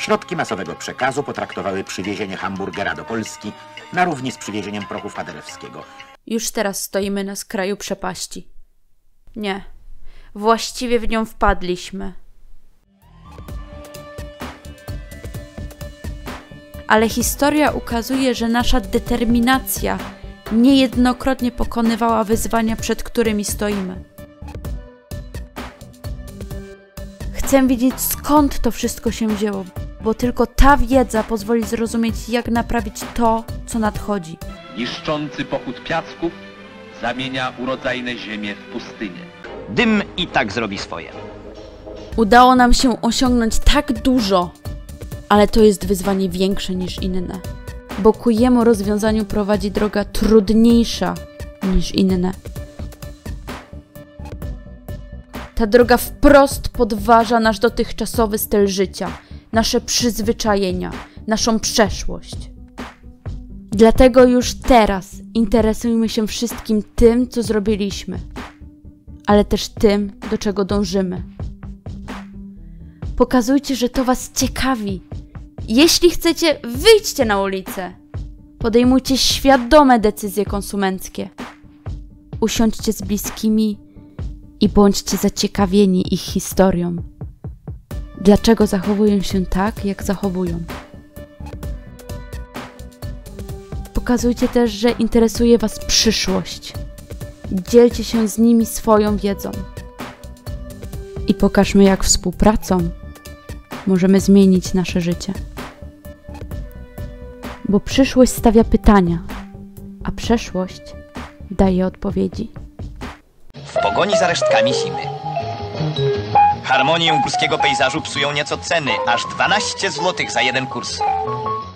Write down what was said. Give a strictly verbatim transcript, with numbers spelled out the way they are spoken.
Środki masowego przekazu potraktowały przywiezienie hamburgera do Polski na równi z przywiezieniem prochu Faderewskiego. Już teraz stoimy na skraju przepaści. Nie, właściwie w nią wpadliśmy. Ale historia ukazuje, że nasza determinacja niejednokrotnie pokonywała wyzwania, przed którymi stoimy. Chcę wiedzieć, skąd to wszystko się wzięło, bo tylko ta wiedza pozwoli zrozumieć, jak naprawić to, co nadchodzi. Niszczący pochód piasków zamienia urodzajne ziemie w pustynię. Dym i tak zrobi swoje. Udało nam się osiągnąć tak dużo, ale to jest wyzwanie większe niż inne, bo ku jemu rozwiązaniu prowadzi droga trudniejsza niż inne. Ta droga wprost podważa nasz dotychczasowy styl życia, nasze przyzwyczajenia, naszą przeszłość. Dlatego już teraz interesujmy się wszystkim tym, co zrobiliśmy, ale też tym, do czego dążymy. Pokazujcie, że to was ciekawi. Jeśli chcecie, wyjdźcie na ulicę. Podejmujcie świadome decyzje konsumenckie. Usiądźcie z bliskimi i bądźcie zaciekawieni ich historią. Dlaczego zachowują się tak, jak zachowują? Pokazujcie też, że interesuje was przyszłość. Dzielcie się z nimi swoją wiedzą. I pokażmy, jak współpracą możemy zmienić nasze życie. Bo przyszłość stawia pytania, a przeszłość daje odpowiedzi. W pogoni za resztkami zimy. Harmonię górskiego pejzażu psują nieco ceny, aż dwanaście złotych za jeden kurs.